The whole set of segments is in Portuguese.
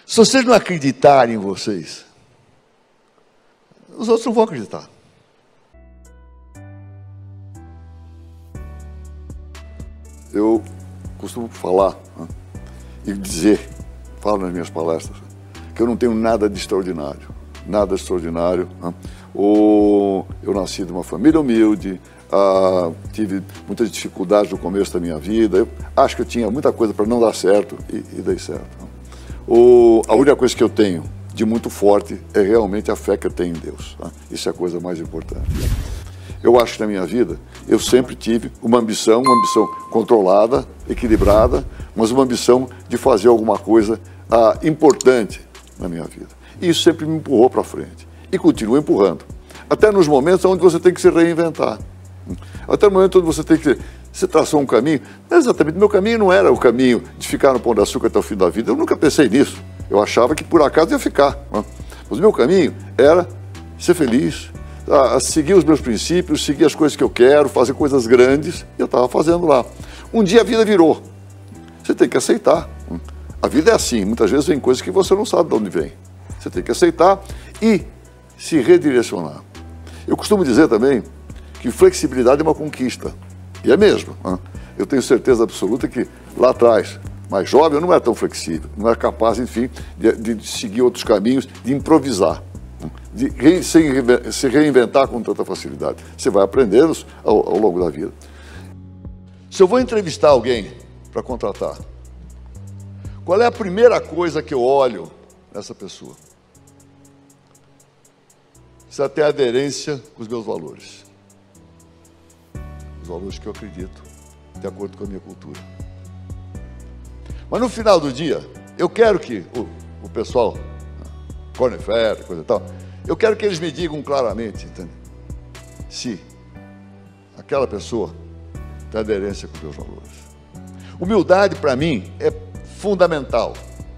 Se vocês não acreditarem em vocês, os outros não vão acreditar. Eu costumo falar, né, e dizer, falo nas minhas palestras, que eu não tenho nada de extraordinário. Nada extraordinário. Né? Eu nasci de uma família humilde, tive muitas dificuldades no começo da minha vida. Eu acho que eu tinha muita coisa para não dar certo e dei certo. Né? A única coisa que eu tenho de muito forte é realmente a fé que eu tenho em Deus. Né? Isso é a coisa mais importante. Eu acho que na minha vida eu sempre tive uma ambição controlada, equilibrada, mas uma ambição de fazer alguma coisa importante na minha vida. E isso sempre me empurrou para frente. E continua empurrando. Até nos momentos onde você tem que se reinventar. Até no momento onde você tem que... Você traçou um caminho. Não, exatamente, meu caminho não era o caminho de ficar no Pão de Açúcar até o fim da vida. Eu nunca pensei nisso. Eu achava que por acaso ia ficar. Mas o meu caminho era ser feliz, seguir os meus princípios, seguir as coisas que eu quero, fazer coisas grandes. E eu estava fazendo lá. Um dia a vida virou. Você tem que aceitar. A vida é assim. Muitas vezes vem coisas que você não sabe de onde vem. Você tem que aceitar e se redirecionar. Eu costumo dizer também que flexibilidade é uma conquista. E é mesmo. Eu tenho certeza absoluta que lá atrás, mais jovem, eu não era tão flexível, não era capaz, enfim, de seguir outros caminhos, de improvisar, de se reinventar com tanta facilidade. Você vai aprendendo ao longo da vida. Se eu vou entrevistar alguém para contratar, qual é a primeira coisa que eu olho nessa pessoa? Se ela tem aderência com os meus valores. Os valores que eu acredito, de acordo com a minha cultura. Mas no final do dia, eu quero que o pessoal, Cornefer, coisa e tal, eu quero que eles me digam claramente, entende? Se aquela pessoa tem aderência com os meus valores. Humildade, para mim, é fundamental.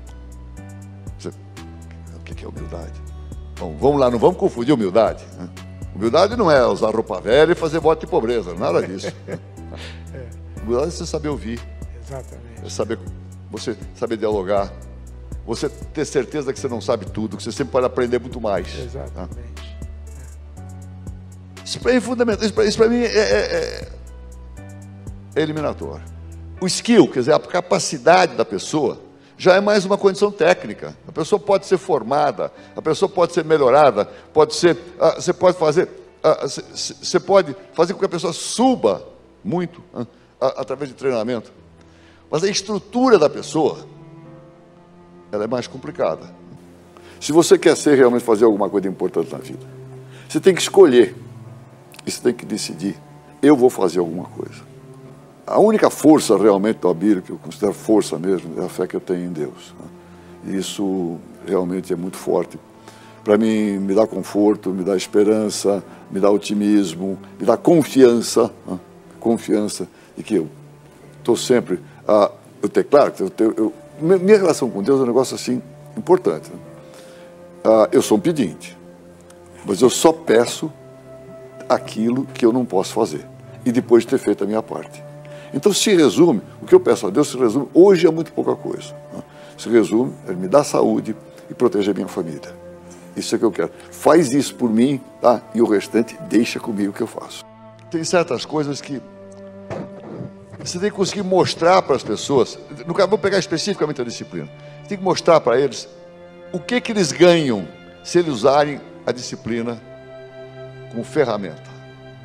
O que é humildade? Bom, vamos lá, não vamos confundir humildade. Né? Humildade não é usar roupa velha e fazer voto de pobreza, nada disso. Humildade é você saber ouvir. Exatamente. É você saber dialogar. Você ter certeza que você não sabe tudo, que você sempre pode aprender muito mais. Exatamente. Tá? Isso para mim é fundamental. Isso para mim é eliminatório. O skill, quer dizer, a capacidade da pessoa, já é mais uma condição técnica. A pessoa pode ser formada, a pessoa pode ser melhorada, pode ser, você pode fazer com que a pessoa suba muito através de treinamento. Mas a estrutura da pessoa, ela é mais complicada. Se você quer realmente fazer alguma coisa importante na vida, você tem que escolher, e você tem que decidir, eu vou fazer alguma coisa. A única força realmente da Bíblia, que eu considero força mesmo, é a fé que eu tenho em Deus. E isso realmente é muito forte. Para mim, me dá conforto, me dá esperança, me dá otimismo, me confiança de que eu estou sempre... claro, minha relação com Deus é um negócio assim importante. Eu sou um pedinte, mas eu só peço aquilo que eu não posso fazer. E depois de ter feito a minha parte. Então, se resume, o que eu peço a Deus se resume, hoje é muito pouca coisa. Se resume, Ele me dá saúde e proteger a minha família. Isso é o que eu quero. Faz isso por mim, tá? E o restante deixa comigo que eu faço. Tem certas coisas que você tem que conseguir mostrar para as pessoas. No caso, vou pegar especificamente a disciplina. Tem que mostrar para eles o que eles ganham se eles usarem a disciplina como ferramenta.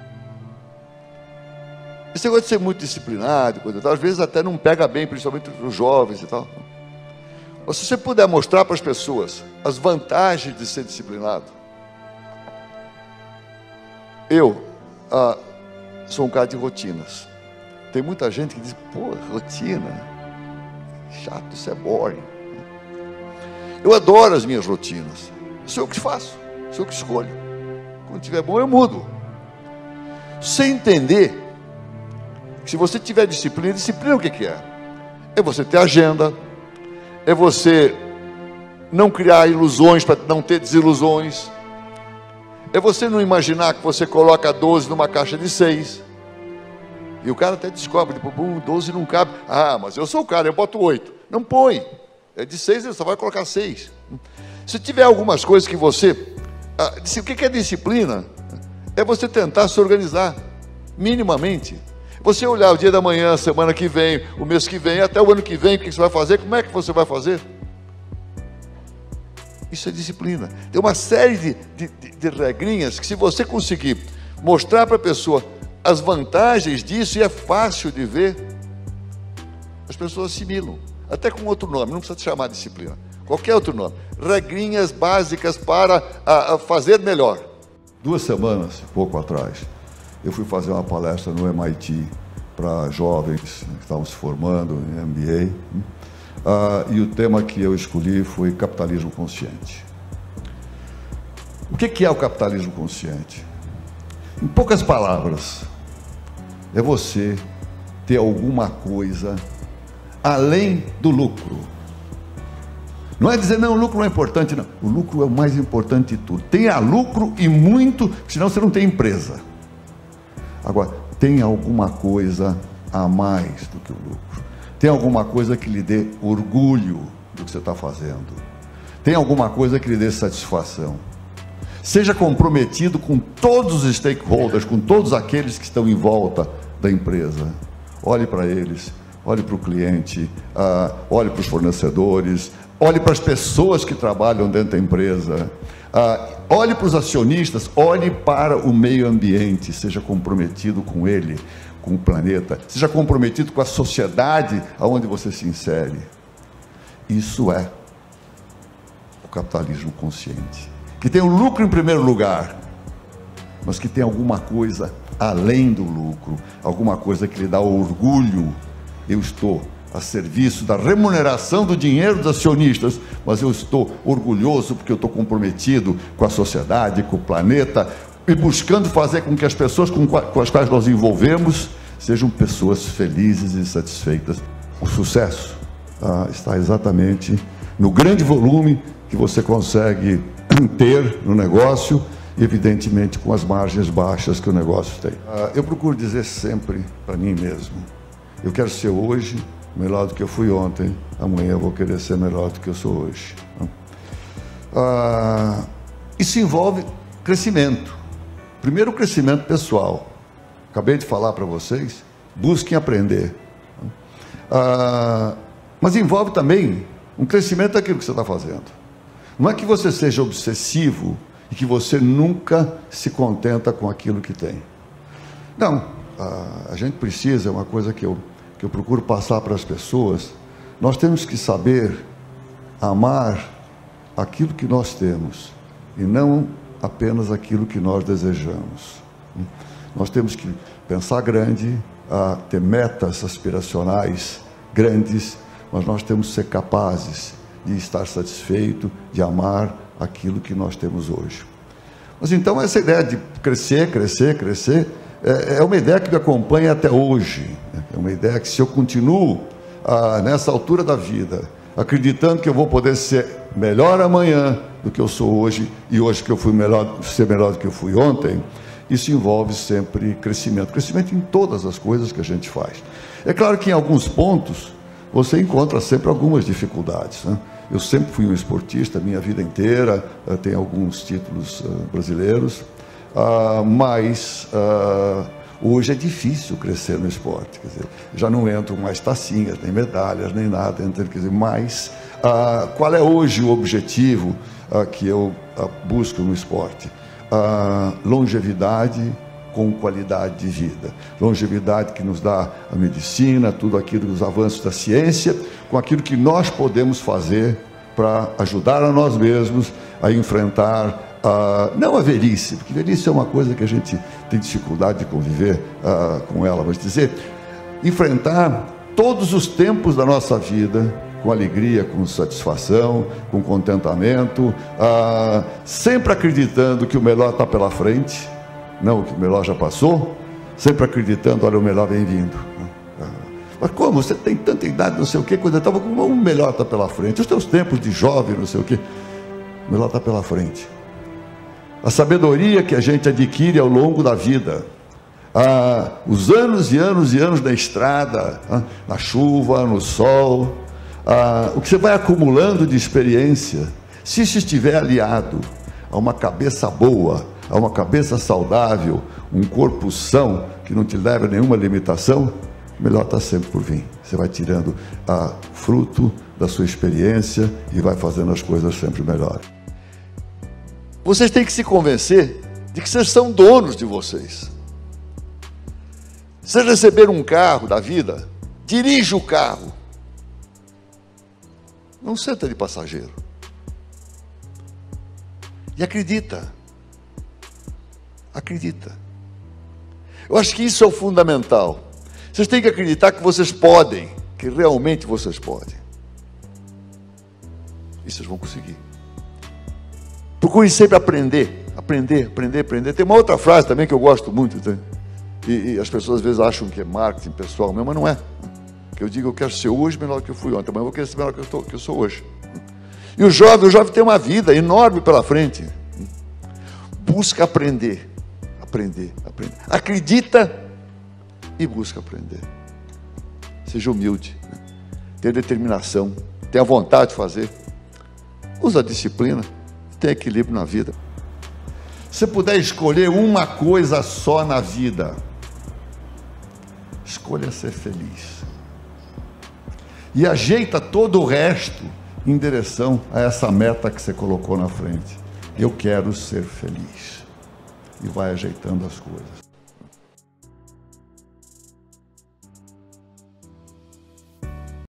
Esse negócio de ser muito disciplinado, coisa e tal, às vezes até não pega bem, principalmente os jovens e tal. Mas se você puder mostrar para as pessoas as vantagens de ser disciplinado. Eu sou um cara de rotinas. Tem muita gente que diz, pô, rotina, chato, isso é boring. Eu adoro as minhas rotinas. Sou eu que faço, sou eu que escolho. Quando estiver bom, eu mudo. Sem entender... Se você tiver disciplina o que é? É você ter agenda, é você não criar ilusões para não ter desilusões, é você não imaginar que você coloca 12 numa caixa de 6, e o cara até descobre, tipo, 12 não cabe, mas eu sou o cara, eu boto 8. Não põe, É de 6, ele só vai colocar 6. Se tiver algumas coisas que você... o que é disciplina? É você tentar se organizar, minimamente. Você olhar o dia da manhã, a semana que vem, o mês que vem, até o ano que vem, o que você vai fazer, como é que você vai fazer? Isso é disciplina. Tem uma série de regrinhas que, se você conseguir mostrar para a pessoa as vantagens disso, e é fácil de ver, as pessoas assimilam. Até com outro nome, não precisa chamar de disciplina. Qualquer outro nome. Regrinhas básicas para fazer melhor. 2 semanas, pouco atrás, eu fui fazer uma palestra no MIT para jovens que estavam se formando em MBA. E o tema que eu escolhi foi capitalismo consciente. O que é o capitalismo consciente? Em poucas palavras, é você ter alguma coisa além do lucro. Não é dizer, não, o lucro não é importante, não. O lucro é o mais importante de tudo. Tenha lucro e muito, senão você não tem empresa. Agora, tem alguma coisa a mais do que o lucro. Tem alguma coisa que lhe dê orgulho do que você está fazendo. Tem alguma coisa que lhe dê satisfação. Seja comprometido com todos os stakeholders, com todos aqueles que estão em volta da empresa. Olhe para eles, olhe para o cliente, olhe para os fornecedores, olhe para as pessoas que trabalham dentro da empresa, olhe para os acionistas, olhe para o meio ambiente, seja comprometido com ele, com o planeta, seja comprometido com a sociedade aonde você se insere. Isso é o capitalismo consciente, que tem o lucro em primeiro lugar, mas que tem alguma coisa além do lucro, alguma coisa que lhe dá orgulho. Eu estou a serviço da remuneração do dinheiro dos acionistas, mas eu estou orgulhoso porque eu estou comprometido com a sociedade, com o planeta, e buscando fazer com que as pessoas com as quais nós envolvemos sejam pessoas felizes e satisfeitas. O sucesso está exatamente no grande volume que você consegue ter no negócio, evidentemente com as margens baixas que o negócio tem. Eu procuro dizer sempre para mim mesmo, eu quero ser hoje melhor do que eu fui ontem, amanhã eu vou querer ser melhor do que eu sou hoje. Isso envolve crescimento. Primeiro, o crescimento pessoal. Acabei de falar para vocês, busquem aprender. Mas envolve também um crescimento daquilo que você está fazendo. Não é que você seja obsessivo e que você nunca se contenta com aquilo que tem. Não, a gente precisa, é uma coisa que eu procuro passar para as pessoas, nós temos que saber amar aquilo que nós temos e não apenas aquilo que nós desejamos. Nós temos que pensar grande, ter metas aspiracionais grandes, mas nós temos que ser capazes de estar satisfeito, de amar aquilo que nós temos hoje. Mas então essa ideia de crescer, crescer, crescer, é uma ideia que me acompanha até hoje. É uma ideia que, se eu continuo nessa altura da vida, acreditando que eu vou poder ser melhor amanhã do que eu sou hoje, e hoje que eu fui ser melhor do que eu fui ontem, isso envolve sempre crescimento. Crescimento em todas as coisas que a gente faz. É claro que em alguns pontos você encontra sempre algumas dificuldades, né? Eu sempre fui um esportista a minha vida inteira, tenho alguns títulos brasileiros, mas hoje é difícil crescer no esporte, quer dizer, já não entram mais tacinhas, nem medalhas, nem nada, quer dizer, mas qual é hoje o objetivo que eu busco no esporte? Longevidade com qualidade de vida, longevidade que nos dá a medicina, tudo aquilo, os avanços da ciência, com aquilo que nós podemos fazer para ajudar a nós mesmos a enfrentar não a velhice, porque velhice é uma coisa que a gente tem dificuldade de conviver com ela, mas dizer, enfrentar todos os tempos da nossa vida com alegria, com satisfação, com contentamento, sempre acreditando que o melhor está pela frente, não que o melhor já passou, sempre acreditando, olha, o melhor vem vindo. Mas como? Você tem tanta idade, não sei o quê, quando eu estava com o melhor está pela frente, os teus tempos de jovem, não sei o quê, o melhor está pela frente. A sabedoria que a gente adquire ao longo da vida, os anos e anos e anos na estrada, na chuva, no sol, o que você vai acumulando de experiência, se isso estiver aliado a uma cabeça boa, a uma cabeça saudável, um corpo são, que não te leva a nenhuma limitação, melhor está sempre por vir. Você vai tirando fruto da sua experiência e vai fazendo as coisas sempre melhores. Vocês têm que se convencer de que vocês são donos de vocês. Vocês receberam um carro da vida, dirige o carro. Não senta de passageiro. E acredita. Acredita. Eu acho que isso é o fundamental. Vocês têm que acreditar que vocês podem, que realmente vocês podem. E vocês vão conseguir. Procure sempre aprender. Tem uma outra frase também que eu gosto muito, tá? E as pessoas às vezes acham que é marketing pessoal mesmo, mas não é. Que eu digo, eu quero ser hoje melhor do que eu fui ontem, mas eu vou querer ser melhor que eu sou hoje. E o jovem tem uma vida enorme pela frente. Busca aprender. Acredita e busca aprender. Seja humilde, né? Tenha determinação, tenha vontade de fazer. Usa a disciplina, tenha equilíbrio na vida. Se puder escolher uma coisa só na vida, escolha ser feliz. E ajeita todo o resto em direção a essa meta que você colocou na frente. Eu quero ser feliz. E vai ajeitando as coisas.